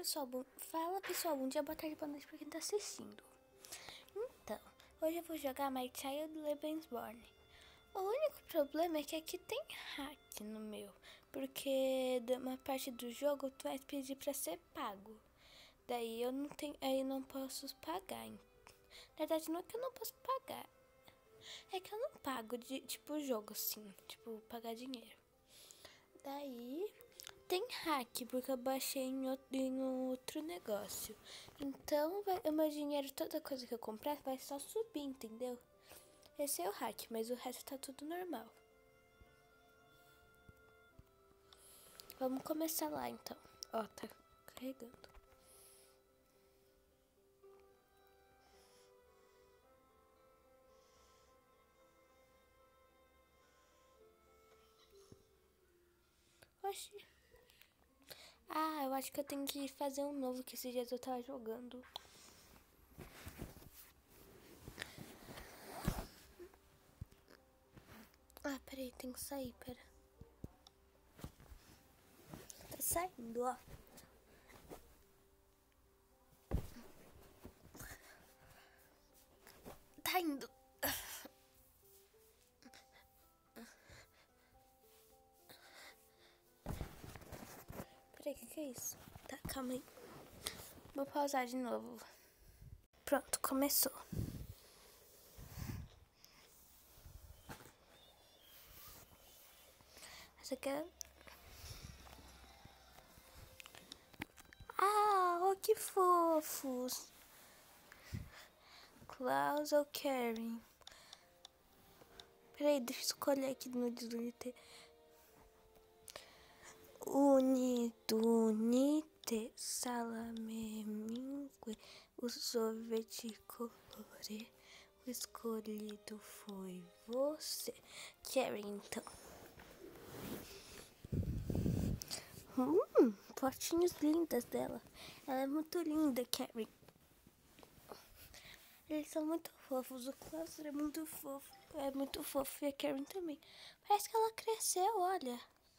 pessoal, fala pessoal, bom dia, boa tarde, boa noite pra quem tá assistindo. Então, hoje eu vou jogar My Child Lebensborn. O único problema é que aqui tem hack no meu, porque uma parte do jogo tu vai pedir pra ser pago. Daí eu não tenho, aí não posso pagar. Na verdade não é que eu não posso pagar, é que eu não pago de tipo jogo assim, tipo pagar dinheiro. Daí tem hack, porque eu baixei em outro negócio. Então, o meu dinheiro, toda coisa que eu comprar, vai só subir, entendeu? Esse é o hack, mas o resto tá tudo normal. Vamos começar lá, então. Ó, tá carregando. Oxi. Ah, eu acho que eu tenho que fazer um novo, que esses dias eu tava jogando. Ah, peraí, tem que sair, pera. Tá saindo, ó. Tá indo. Peraí, que é isso? Tá, calma aí. Vou pausar de novo. Pronto, começou. Essa aqui é... Ah, oh, que fofos. Klaus ou Karen? Peraí, deixa eu escolher aqui no Unite. Unite, salame, mingue, o sorvete colore. O escolhido foi você. Karen, então. Fotinhos lindas dela. Ela é muito linda, Karen. Eles são muito fofos. O Klaus é muito fofo. É muito fofo. E a Karen também. Parece que ela cresceu, olha.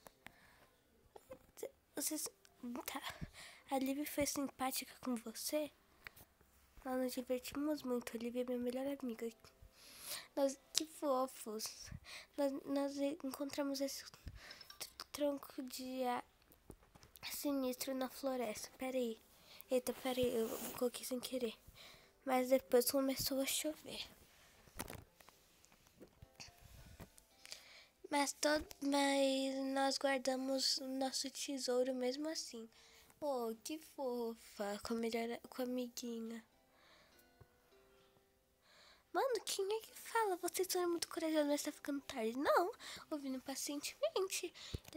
Vocês... Tá. A Livy foi simpática com você? Nós nos divertimos muito. A Livy é minha melhor amiga. Que fofos. Nós encontramos esse tronco de sinistro na floresta. Peraí. Eita, peraí. Eu coloquei sem querer. Mas depois começou a chover. Mas nós guardamos o nosso tesouro mesmo assim. Oh, que fofa. Com a amiguinha. Mano, quem é que fala? Vocês são muito corajosos, mas tá ficando tarde. Não, ouvindo pacientemente.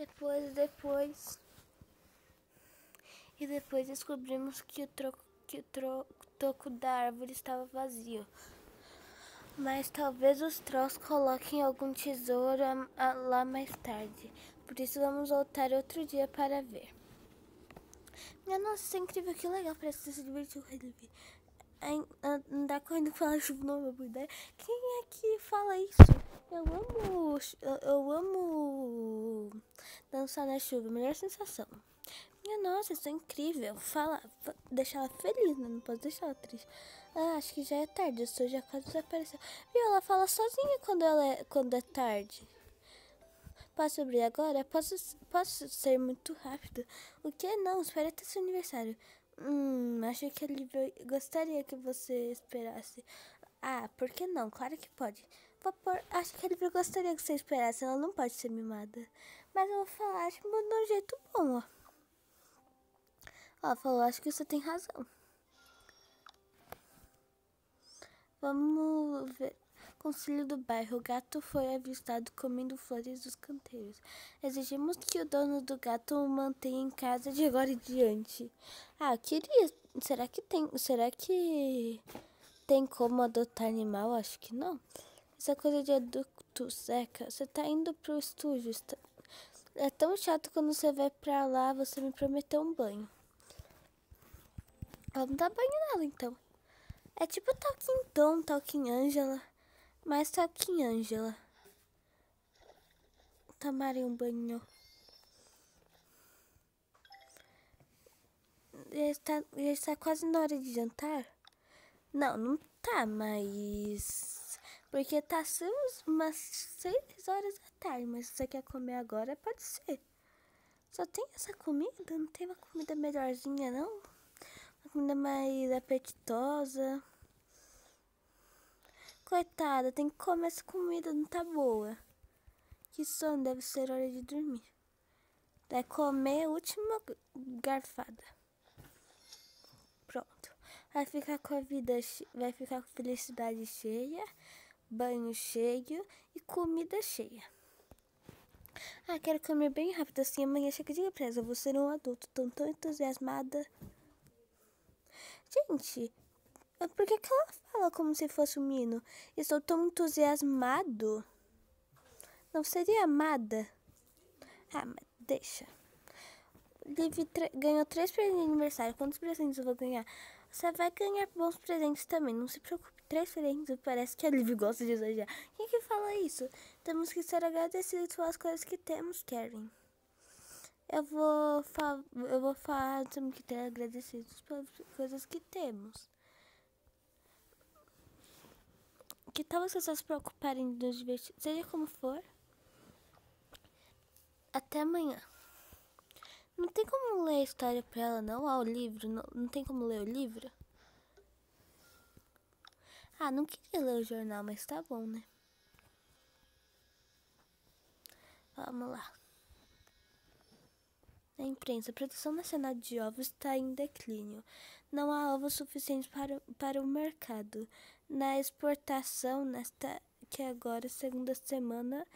E depois descobrimos que o toco da árvore estava vazio. Mas talvez os trolls coloquem algum tesouro lá mais tarde. Por isso vamos voltar outro dia para ver. Minha nossa, isso é incrível, que legal. Parece que você se divertiu com ele. Andar correndo com a chuva não é uma boa ideia. Quem é que fala isso? Eu amo dançar na chuva, melhor sensação. Minha nossa, isso é incrível. Deixa ela feliz, né? Não posso deixar ela triste. Ah, acho que já é tarde, o sol já quase desapareceu. Viu, ela fala sozinha quando é tarde. Posso abrir agora? Posso ser muito rápido. O que? Não, espera até seu aniversário. Acho que ele gostaria que você esperasse. Ah, por que não? Claro que pode. Acho que ele gostaria que você esperasse. Ela não pode ser mimada. Mas eu vou falar, acho que de um jeito bom, ó. Ela falou, acho que você tem razão. Vamos ver. Conselho do bairro. O gato foi avistado comendo flores dos canteiros. Exigimos que o dono do gato o mantenha em casa de agora em diante. Ah, queria. Será que tem como adotar animal? Acho que não. Essa coisa de adulto seca. Você tá indo pro estúdio. É tão chato quando você vai pra lá. Você me prometeu um banho. Vamos dar banho nela, então. É tipo Talking Tom, Talking Angela. Mais Talking Angela. Tomarem um banho. já está quase na hora de jantar? Não, não tá, mas... Porque tá umas 6 horas da tarde, mas se você quer comer agora, pode ser. Só tem essa comida? Não tem uma comida melhorzinha, não? Uma comida mais apetitosa? Coitada, tem que comer essa comida, não tá boa. Que sono, deve ser hora de dormir. Vai comer a última garfada. Pronto. Vai ficar com a vida, vai ficar com felicidade cheia, banho cheio e comida cheia. Ah, quero comer bem rápido, assim amanhã chega de presa. Eu vou ser um adulto, tão entusiasmada. Gente, por que ela fala como se fosse um menino? Estou tão entusiasmado. Não seria amada? Ah, mas deixa. Liv ganhou 3 presentes de aniversário. Quantos presentes eu vou ganhar? Você vai ganhar bons presentes também. Não se preocupe. 3 presentes. Parece que a Liv gosta de exagerar. Quem que fala isso? Temos que ser agradecidos pelas coisas que temos, Karen. Eu vou falar, temos que ter agradecidos pelas coisas que temos. Que tal vocês só se preocuparem de nos divertir? Seja como for. Até amanhã. Não tem como ler a história pra ela, não? Ah, o livro. Não tem como ler o livro? Ah, não queria ler o jornal, mas tá bom, né? Vamos lá. Na imprensa, a produção nacional de ovos está em declínio. Não há ovos suficientes para o mercado. Na exportação, nesta que agora segunda semana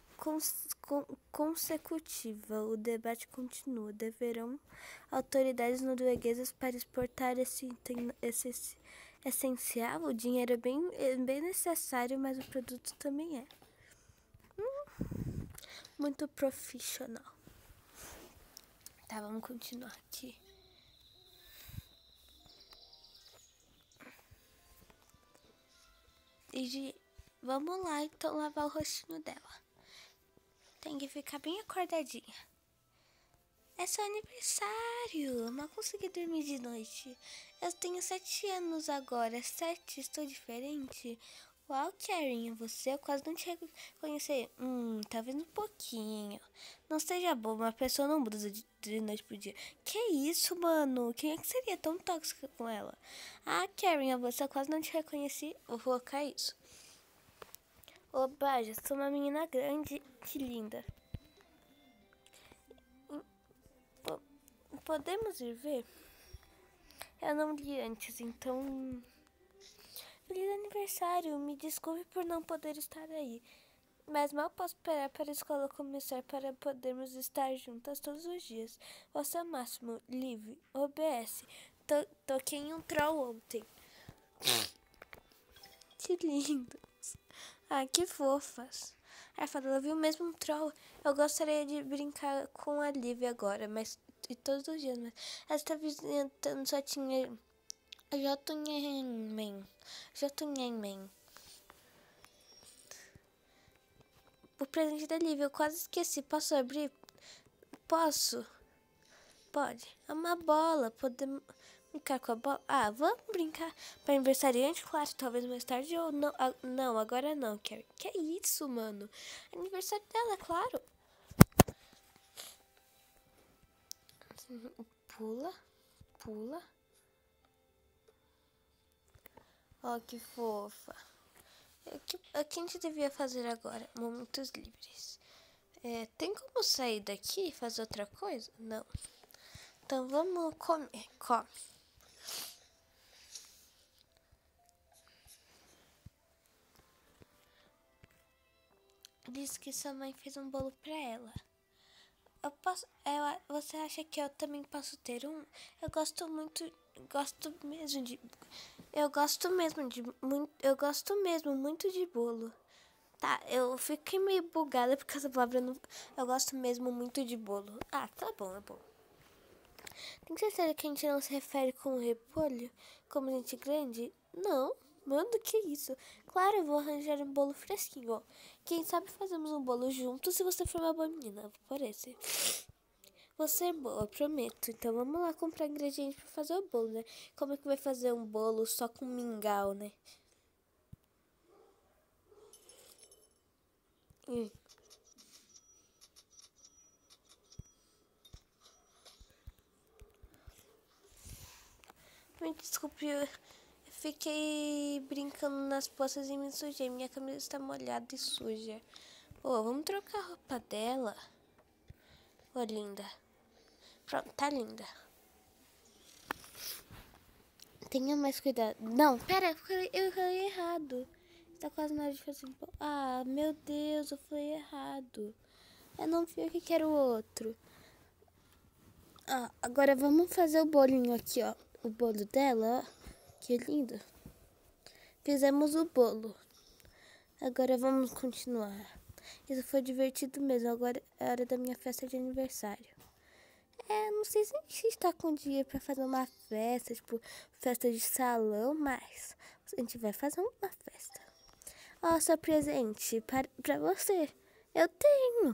consecutiva, o debate continua. Deverão autoridades norueguesas para exportar esse essencial? O dinheiro é bem necessário, mas o produto também é. Muito profissional. Tá, vamos continuar aqui. Vamos lá, então, lavar o rostinho dela. Tem que ficar bem acordadinha. É seu aniversário. Eu não consegui dormir de noite. Eu tenho 7 anos agora. 7, estou diferente. Uau, Karen, você eu quase não te reconheci. Talvez um pouquinho. Não seja boba, uma pessoa não muda de noite pro dia. Que isso, mano? Quem é que seria tão tóxica com ela? Ah, Karen, você eu quase não te reconheci. Vou colocar isso. Oba, já sou uma menina grande. Que linda. Podemos ir ver? Eu não li antes, então... Feliz aniversário, me desculpe por não poder estar aí. Mas mal posso esperar para a escola começar para podermos estar juntas todos os dias. Você é o máximo, Liv, OBS. Toquei em um troll ontem. Que lindo. Ah, que fofas. A Fadela viu mesmo um troll. Eu gostaria de brincar com a Liv agora, mas... E todos os dias, mas... Esta vizinha só tinha... Jotunheim. O presente da Liv, eu quase esqueci. Posso abrir? Posso? Pode. É uma bola. Podemos brincar com a bola? Ah, vamos brincar. Para aniversariante, claro. Talvez mais tarde ou não. Não, agora não, Carrie. Que é isso, mano? Aniversário dela, claro. Pula. Ó, que fofa. O que a gente devia fazer agora? Momentos livres. Tem como sair daqui e fazer outra coisa? Não. Então vamos comer. Come. Diz que sua mãe fez um bolo pra ela. Você acha que eu também posso ter um? Eu gosto mesmo muito de bolo. Tá, eu fiquei meio bugada por causa da palavra. Eu gosto mesmo muito de bolo. Ah, tá bom, é bom. Tem certeza que a gente não se refere com repolho como gente grande? Não, mano, que isso? Claro, eu vou arranjar um bolo fresquinho, ó. Quem sabe fazemos um bolo juntos se você for uma boa menina. Vou por esse. Vou ser boa, prometo. Então vamos lá comprar ingredientes pra fazer o bolo, né? Como é que vai fazer um bolo só com mingau, né? Me desculpe, eu fiquei brincando nas poças e me sujei. Minha camisa está molhada e suja. Ô, vamos trocar a roupa dela. Ô, linda. Pronto, tá linda. Tenha mais cuidado. Não, pera, eu falei errado. Está quase na hora de fazer um bolo. Ah, meu Deus, eu falei errado. Eu não vi o que era o outro. Ah, agora vamos fazer o bolinho aqui, ó. O bolo dela, ó. Que lindo. Fizemos o bolo. Agora vamos continuar. Isso foi divertido mesmo. Agora é hora da minha festa de aniversário. Não sei se a gente está com dinheiro pra fazer uma festa, tipo, festa de salão, mas a gente vai fazer uma festa. Ó, seu presente pra você. Eu tenho.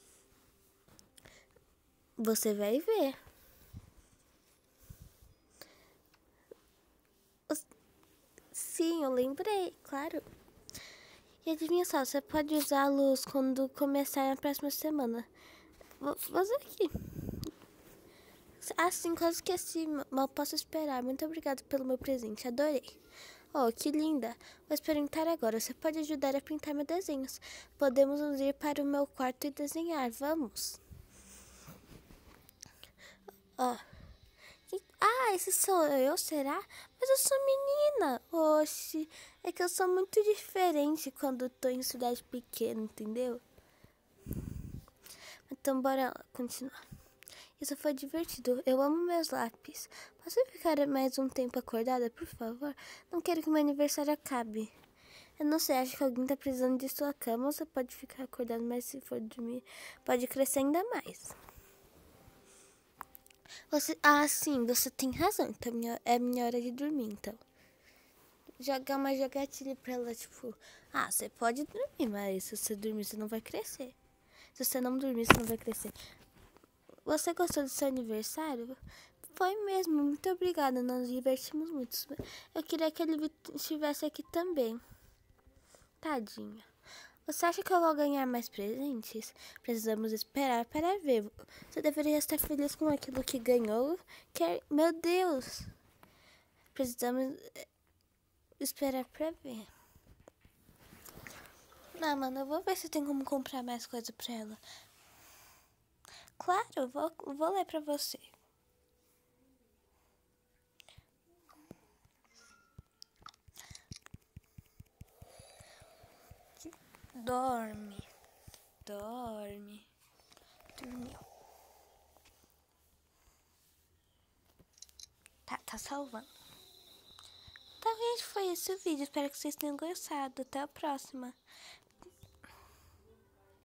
Você vai ver. Sim, eu lembrei, claro. E adivinha só, você pode usá-los quando começar a próxima semana. Vou fazer aqui. Sim, quase esqueci. Mal posso esperar. Muito obrigada pelo meu presente. Adorei. Oh, que linda. Vou experimentar agora. Você pode ajudar a pintar meus desenhos. Podemos nos ir para o meu quarto e desenhar. Vamos. Ó. Esse sou eu, será? Mas eu sou menina. Oxi, é que eu sou muito diferente quando tô em cidade pequena, entendeu? Então bora continuar. Isso foi divertido. Eu amo meus lápis. Posso ficar mais um tempo acordada, por favor? Não quero que meu aniversário acabe. Eu não sei, acho que alguém tá precisando de sua cama. Você pode ficar acordado, mas se for dormir, pode crescer ainda mais. Sim, você tem razão. Então é minha hora de dormir, então. Jogar uma jogatina pra ela, tipo... você pode dormir, mas se você dormir, você não vai crescer. Se você não dormir, você não vai crescer. Você gostou do seu aniversário? Foi mesmo, muito obrigada, nós nos divertimos muito. Eu queria que ele estivesse aqui também. Tadinha. Você acha que eu vou ganhar mais presentes? Precisamos esperar para ver. Você deveria estar feliz com aquilo que ganhou. Meu Deus! Precisamos esperar para ver. Não, mano, eu vou ver se tem como comprar mais coisa pra ela. Claro, eu vou ler pra você. Dorme. Dorme. Dormiu. Tá salvando. Tá, gente, foi esse o vídeo. Espero que vocês tenham gostado. Até a próxima.